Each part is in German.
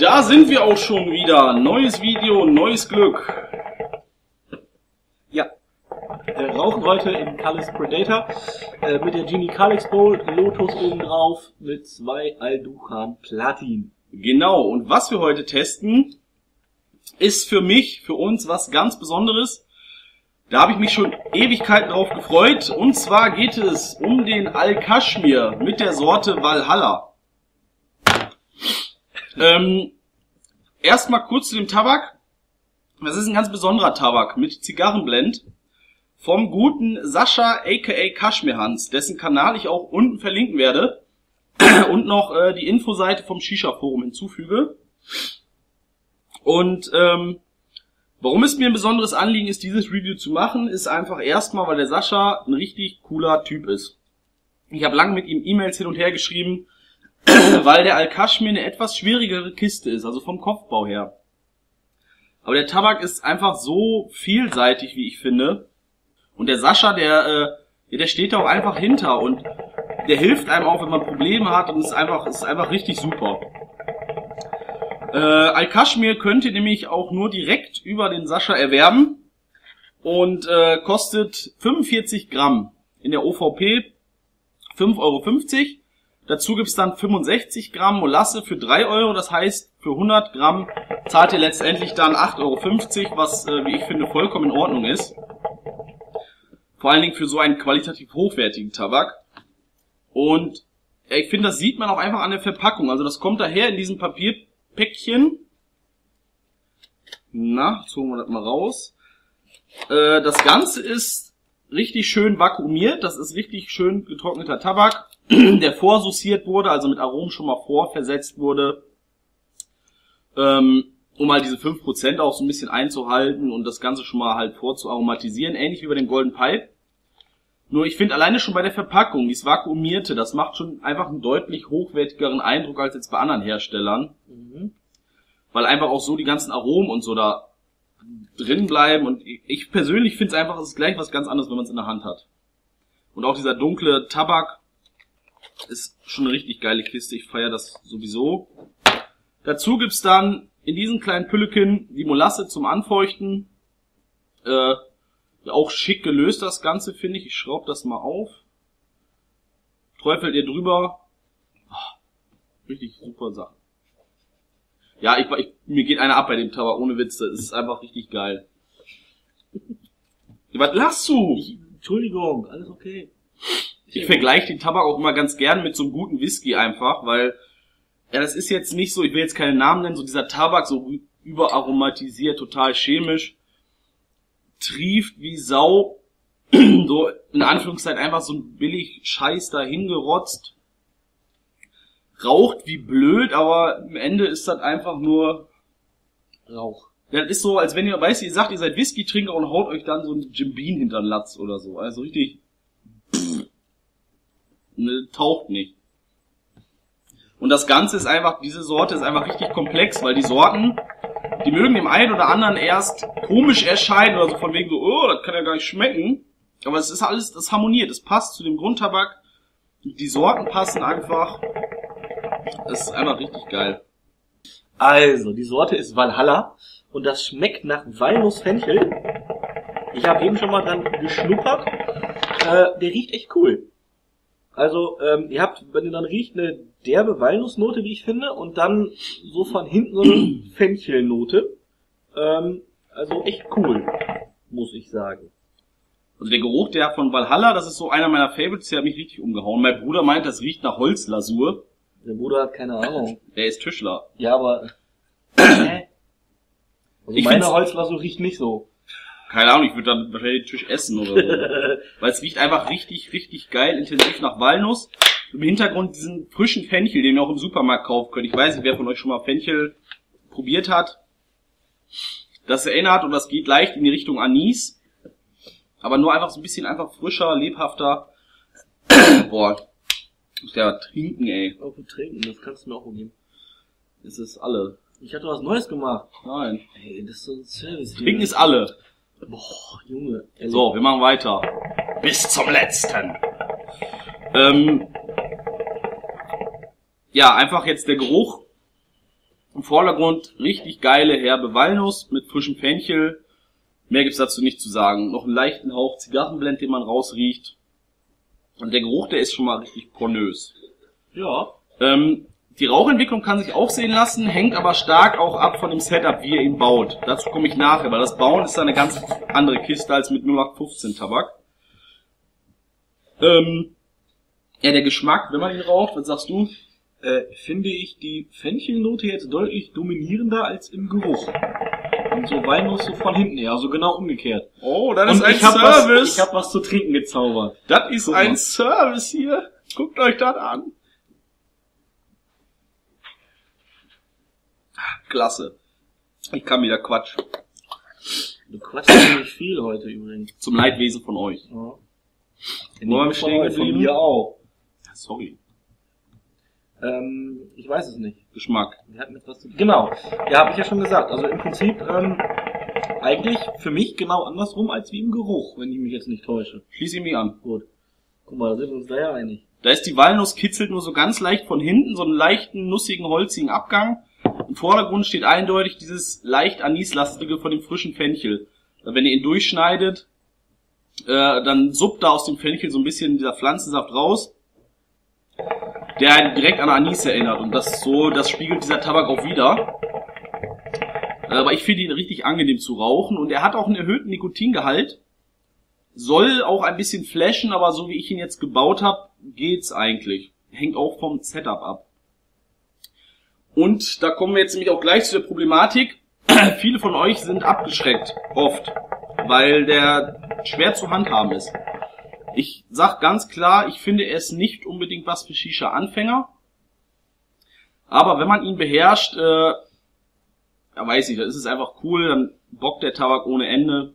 Da sind wir auch schon wieder. Neues Video, neues Glück. Ja, wir rauchen heute im Callis Predator mit der Genie Calix Bowl, Lotus oben drauf mit 2 Alduchan Platin. Genau, und was wir heute testen, ist für uns was ganz Besonderes. Da habe ich mich schon Ewigkeiten drauf gefreut. Und zwar geht es um den Al-Kashmir mit der Sorte Valhalla. Erstmal kurz zu dem Tabak. Das ist ein ganz besonderer Tabak mit Zigarrenblend vom guten Sascha aka Kashmir Hans, dessen Kanal ich auch unten verlinken werde und noch die Infoseite vom Shisha Forum hinzufüge. Und warum es mir ein besonderes Anliegen ist, dieses Review zu machen, ist einfach erstmal, weil der Sascha ein richtig cooler Typ ist. Ich habe lange mit ihm E-Mails hin und her geschrieben, weil der Al-Kashmir eine etwas schwierigere Kiste ist, also vom Kopfbau her. Aber der Tabak ist einfach so vielseitig, wie ich finde. Und der Sascha, der steht da auch einfach hinter und der hilft einem auch, wenn man Probleme hat, und ist einfach richtig super. Al-Kashmir könnt ihr nämlich auch nur direkt über den Sascha erwerben und kostet 45 Gramm in der OVP 5,50 €. Dazu gibt's dann 65 Gramm Molasse für 3 €. Das heißt, für 100 Gramm zahlt ihr letztendlich dann 8,50 €, was, wie ich finde, vollkommen in Ordnung ist. Vor allen Dingen für so einen qualitativ hochwertigen Tabak. Und ich finde, das sieht man auch einfach an der Verpackung. Also das kommt daher in diesem Papierpäckchen. Na, jetzt holen wir das mal raus. Das Ganze ist richtig schön vakuumiert. Das ist richtig schön getrockneter Tabak, der vorsauciert wurde, also mit Aromen schon mal vorversetzt wurde, um halt diese 5% auch so ein bisschen einzuhalten und das Ganze schon mal halt vorzuaromatisieren, ähnlich wie bei dem Golden Pipe. Nur ich finde alleine schon bei der Verpackung, dieses Vakuumierte, das macht schon einfach einen deutlich hochwertigeren Eindruck als jetzt bei anderen Herstellern. Weil einfach auch so die ganzen Aromen und so da drin bleiben, und ich persönlich finde es einfach, es ist gleich was ganz anderes, wenn man es in der Hand hat. Und auch dieser dunkle Tabak ist schon eine richtig geile Kiste, ich feiere das sowieso. Dazu gibt's dann in diesen kleinen Pülleken die Molasse zum Anfeuchten. Auch schick gelöst das Ganze, finde ich. Ich schraube das mal auf. Träufelt ihr drüber. Richtig super Sache. Ja, mir geht einer ab bei dem Tabak, ohne Witz. Das ist einfach richtig geil. Was lachst du? Entschuldigung, alles okay. Ich vergleiche den Tabak auch immer ganz gern mit so einem guten Whisky einfach, weil, ja, das ist jetzt nicht so, ich will jetzt keine Namen nennen, so dieser Tabak, so überaromatisiert, total chemisch, trieft wie Sau, so in Anführungszeichen einfach so ein billig Scheiß da hingerotzt, raucht wie blöd, aber am Ende ist das einfach nur Rauch. Das ist so, als wenn ihr, weißt du, ihr sagt, ihr seid Whisky-Trinker und haut euch dann so ein Jim Beam hinter den Latz oder so, also richtig, taucht nicht. Und das Ganze ist einfach, diese Sorte ist einfach richtig komplex, weil die Sorten, die mögen dem einen oder anderen erst komisch erscheinen oder so von wegen so, oh, das kann ja gar nicht schmecken. Aber es ist alles, das harmoniert, es passt zu dem Grundtabak. Die Sorten passen einfach. Das ist einfach richtig geil. Also, die Sorte ist Valhalla und das schmeckt nach Walnuss-Fenchel. Ich habe eben schon mal dran geschnuppert. Der riecht echt cool. Also, ihr habt, wenn ihr dann riecht, eine derbe Walnussnote, wie ich finde, und dann so von hinten so eine Fenchelnote. Also echt cool, muss ich sagen. Also der Geruch, der von Valhalla, das ist so einer meiner Favorites, der hat mich richtig umgehauen. Mein Bruder meint, das riecht nach Holzlasur. Der Bruder hat keine Ahnung. Der ist Tischler. Ja, aber also meine Holzlasur riecht nicht so. Keine Ahnung, ich würde dann wahrscheinlich den Tisch essen oder so. Weil es riecht einfach richtig, richtig geil, intensiv nach Walnuss. Im Hintergrund diesen frischen Fenchel, den ihr auch im Supermarkt kaufen könnt. Ich weiß nicht, wer von euch schon mal Fenchel probiert hat. Das erinnert, und das geht leicht in die Richtung Anis. Aber nur einfach so ein bisschen einfach frischer, lebhafter. Boah, ich muss ja trinken, ey. Auch trinken, das kannst du mir auch geben. Das ist alle. Ich hatte was Neues gemacht. Nein. Ey, das ist so ein Service. Trinken ist alle. Boah, Junge. Ehrlich. So, wir machen weiter. Bis zum letzten. Ja, einfach jetzt der Geruch. Im Vordergrund richtig geile, herbe Walnuss mit frischem Fenchel. Mehr gibt's dazu nicht zu sagen. Noch einen leichten Hauch Zigarrenblend, den man rausriecht. Und der Geruch, der ist schon mal richtig pornös. Ja. Die Rauchentwicklung kann sich auch sehen lassen, hängt aber stark auch ab von dem Setup, wie ihr ihn baut. Dazu komme ich nachher, weil das Bauen ist da eine ganz andere Kiste als mit 0815 Tabak. Ja, der Geschmack, wenn man ihn raucht, was sagst du? Finde ich die Fenchelnote jetzt deutlich dominierender als im Geruch. Und so Walnuss so von hinten her, also genau umgekehrt. Oh, das ist ein Service. Ich hab was zu trinken gezaubert. Das ist ein Service hier. Guckt euch das an. Klasse. Ich kann wieder quatschen. Du quatschst ziemlich viel heute übrigens. Zum Leidwesen von euch. Ja. Wo wir stehen geblieben? Von mir auch. Ja, sorry. Ich weiß es nicht. Geschmack. Wir hatten etwas zu... Genau. Ja, habe ich ja schon gesagt. Also im Prinzip eigentlich für mich genau andersrum als wie im Geruch, wenn ich mich jetzt nicht täusche. Schließe ich mich an. Gut. Guck mal, da sind wir uns da ja einig. Da ist die Walnuss kitzelt nur so ganz leicht von hinten, so einen leichten, nussigen, holzigen Abgang. Im Vordergrund steht eindeutig dieses leicht anislastige von dem frischen Fenchel. Wenn ihr ihn durchschneidet, dann suppt da aus dem Fenchel so ein bisschen dieser Pflanzensaft raus, der einen direkt an Anis erinnert. Und das spiegelt dieser Tabak auch wider. Aber ich finde ihn richtig angenehm zu rauchen und er hat auch einen erhöhten Nikotingehalt. Soll auch ein bisschen flashen, aber so wie ich ihn jetzt gebaut habe, geht's eigentlich. Hängt auch vom Setup ab. Und da kommen wir jetzt nämlich auch gleich zu der Problematik. Viele von euch sind abgeschreckt, oft, weil der schwer zu handhaben ist. Ich sag ganz klar, ich finde er ist nicht unbedingt was für Shisha-Anfänger. Aber wenn man ihn beherrscht, ja weiß ich, dann ist es einfach cool, dann bockt der Tabak ohne Ende.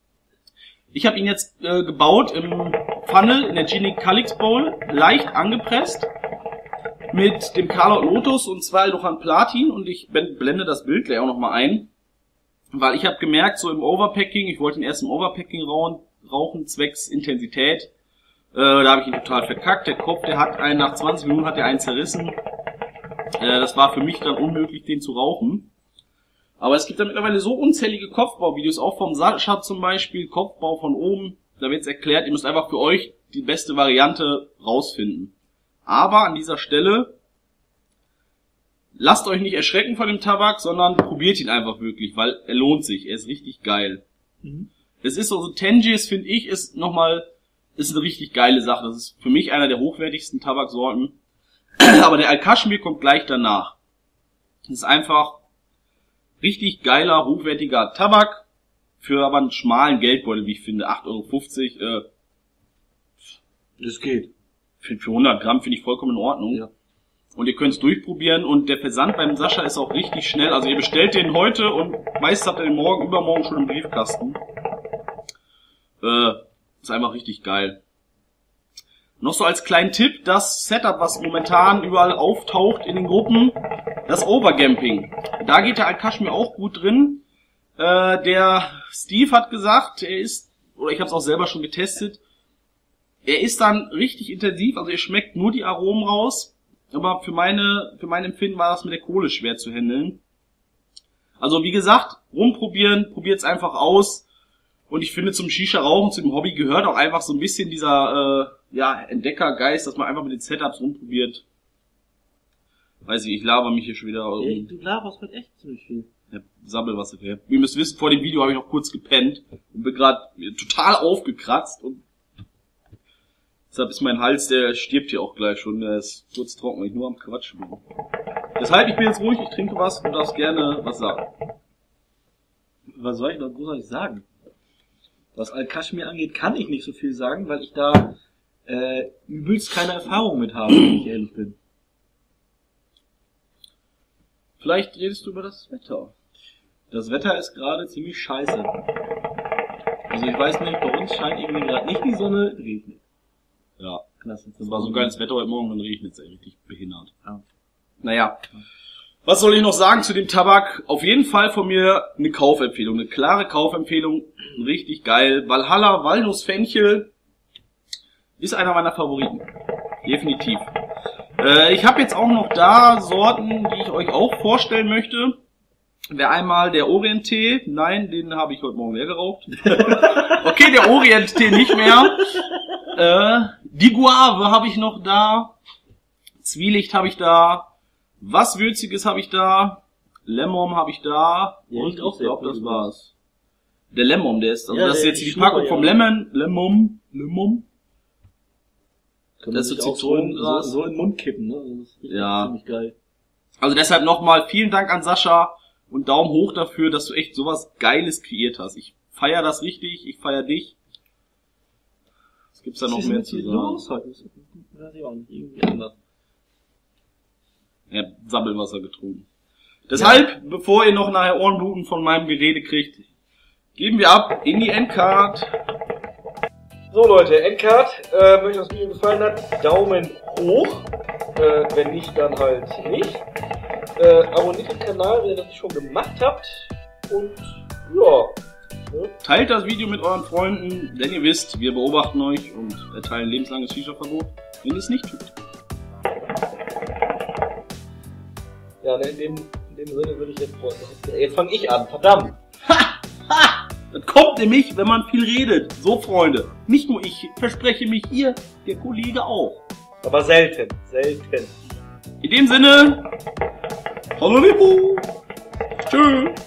Ich habe ihn jetzt gebaut im Funnel, in der Genie Calix Bowl, leicht angepresst. Mit dem Carlot Lotus und 2 Luchan Platin und ich blende das Bild gleich auch nochmal ein, weil ich habe gemerkt, so im Overpacking, ich wollte ihn erst im Overpacking rauchen, zwecks Intensität, da habe ich ihn total verkackt, der Kopf, nach 20 Minuten hat er einen zerrissen, das war für mich dann unmöglich, den zu rauchen, aber es gibt da mittlerweile so unzählige Kopfbauvideos, auch vom Sascha zum Beispiel, Kopfbau von oben, da wird es erklärt, ihr müsst einfach für euch die beste Variante rausfinden. Aber an dieser Stelle, lasst euch nicht erschrecken von dem Tabak, sondern probiert ihn einfach wirklich, weil er lohnt sich, er ist richtig geil. Mhm. Es ist so Tangiers, finde ich, ist eine richtig geile Sache. Das ist für mich einer der hochwertigsten Tabaksorten. Aber der Al-Kashmir kommt gleich danach. Das ist einfach richtig geiler, hochwertiger Tabak, für aber einen schmalen Geldbeutel, wie ich finde, 8,50 €. Das geht. Für 100 Gramm finde ich vollkommen in Ordnung. Ja. Und ihr könnt es durchprobieren und der Versand beim Sascha ist auch richtig schnell. Also ihr bestellt den heute und meistens habt ihr den übermorgen schon im Briefkasten. Ist einfach richtig geil. Noch so als kleinen Tipp, das Setup, was momentan überall auftaucht in den Gruppen, das Overgamping. Da geht der Al-Kashmir auch gut drin. Der Steve hat gesagt, ich habe es auch selber schon getestet, er ist dann richtig intensiv, also ihr schmeckt nur die Aromen raus, aber für mein Empfinden war das mit der Kohle schwer zu handeln. Also wie gesagt, rumprobieren, probiert's einfach aus und ich finde zum Shisha-Rauchen, zu dem Hobby gehört auch einfach so ein bisschen dieser Entdeckergeist, dass man einfach mit den Setups rumprobiert. Weiß ich laber mich hier schon wieder. Du laberst halt echt ziemlich viel. Ja, Sabbelwasser. Ihr müsst wissen, vor dem Video habe ich noch kurz gepennt und bin gerade total aufgekratzt und deshalb ist mein Hals, der stirbt hier auch gleich schon, der ist kurz trocken, weil ich nur am Quatschen bin. Deshalb, ich bin jetzt ruhig, ich trinke was und darfst gerne was sagen. Was soll ich noch großartig sagen? Was Al-Kashmir angeht, kann ich nicht so viel sagen, weil ich da übelst keine Erfahrung mit habe, wenn ich ehrlich bin. Vielleicht redest du über das Wetter. Das Wetter ist gerade ziemlich scheiße. Also ich weiß nicht, bei uns scheint irgendwie gerade nicht die Sonne, regnet. Ja, Klasse. das war so geiles Wetter heute Morgen, dann regnet es richtig behindert. Ja. Naja, was soll ich noch sagen zu dem Tabak? Auf jeden Fall von mir eine Kaufempfehlung, eine klare Kaufempfehlung, richtig geil. Valhalla Walnuss Fenchel ist einer meiner Favoriten, definitiv. Ich habe jetzt auch noch da Sorten, die ich euch auch vorstellen möchte. Wäre einmal der Orient-Tee. Nein, den habe ich heute Morgen leer geraucht. Okay, der Orient-Tee nicht mehr. Die Guave habe ich noch da. Zwielicht habe ich da. Was Würziges habe ich da. Lemon habe ich da. Ja, Und riecht auch ich sehr glaube, cool, das war's. Der Lemon, der ist, also Ja, das ist der jetzt die ist Packung super, vom ja. Lemon. Kann Das man ist sich auch Zitronengras. so in den Mund kippen, ne? Also das ist richtig Ja. ziemlich geil. Also deshalb nochmal vielen Dank an Sascha und Daumen hoch dafür, dass du echt sowas Geiles kreiert hast. Ich feier das richtig, ich feier dich. Was gibt's da noch mehr zu sagen? Los heute? Das weiß ich auch nicht. Irgendwie anders. Er hat Sabbelwasser getrunken. Deshalb, bevor ihr noch nachher Ohrenbluten von meinem Gerede kriegt, geben wir ab in die Endcard. So Leute, Endcard. Wenn euch das Video gefallen hat, Daumen hoch. Wenn nicht, dann halt nicht. Abonniert den Kanal, wenn ihr das nicht schon gemacht habt. Und ja. Teilt das Video mit euren Freunden, denn ihr wisst, wir beobachten euch und erteilen lebenslanges Shisha-Verbot, wenn ihr es nicht tut. Ja, in dem Sinne würde ich jetzt fange ich an, verdammt. Das kommt nämlich, wenn man viel redet. So, Freunde. Nicht nur ich verspreche mich hier, der Kollege auch. Aber selten. In dem Sinne, hallo Lipo. Tschüss.